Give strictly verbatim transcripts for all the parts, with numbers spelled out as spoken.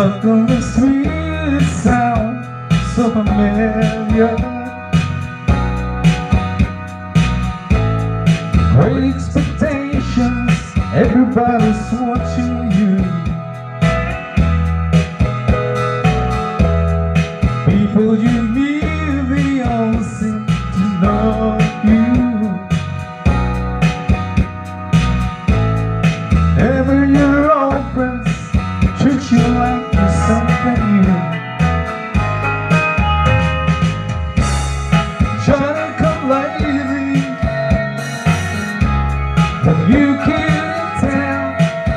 stuck on the sweet sound, so familiar. Great expectations, everybody's watching you. People you knew, they all seem to know you. Ever your old friends treat you like you're something new. Trying to come lately, but you can't tell.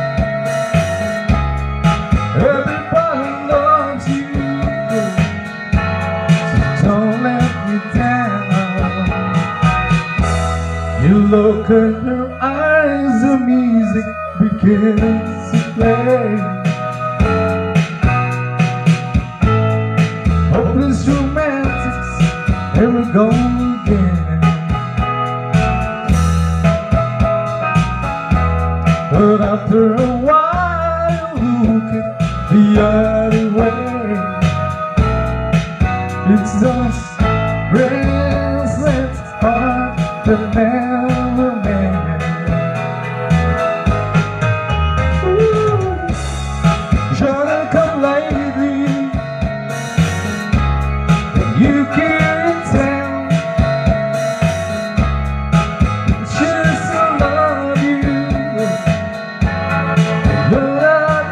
Everybody loves you, so don't let me down. You look at your eyes, the music begins to play. Hopeless romantics, here we go again. But after a while, who can the other way? It's those restless hearts that never made. Trying to come lately, but you can't tell. She still love you, you're not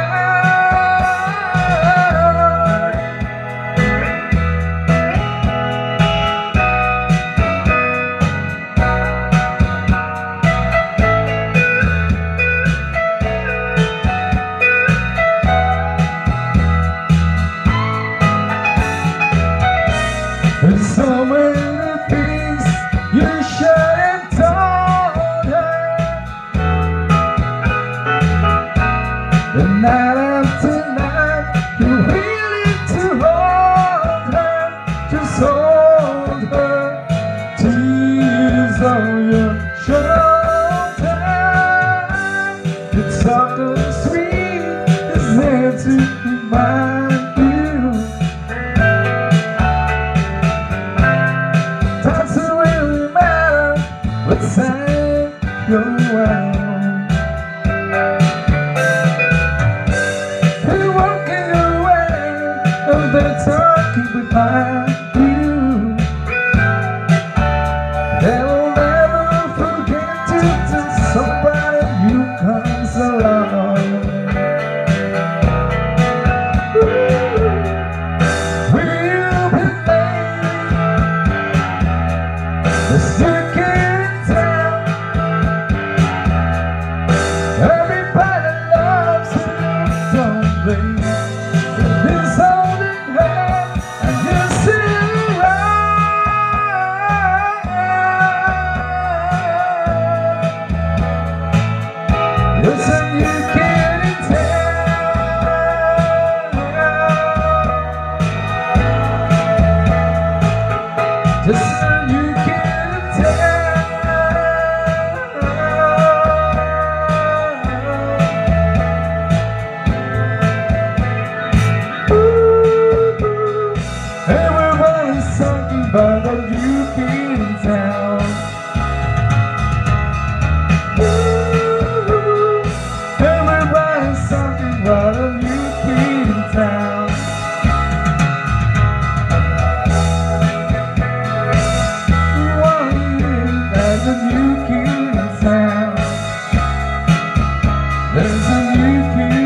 there's so many things you should have told her. The night after night, you're willing to hold her. Just hold her, tears on your shoulder. It's soft and sweet, it's there to remind you. Doesn't really matter what side you're on. They're walking away and they're talking behind you. They'll never forget to tell somebody who comes along. We'll be late, but you can't tell. Everybody loves you, don't they? He's holding her, and you're still right. Listen, you can't tell. Just so you can't tell. Everybody's talking about what you can't tell. Everybody's talking about what you can't tell. What is that that you can't tell? There's a you can't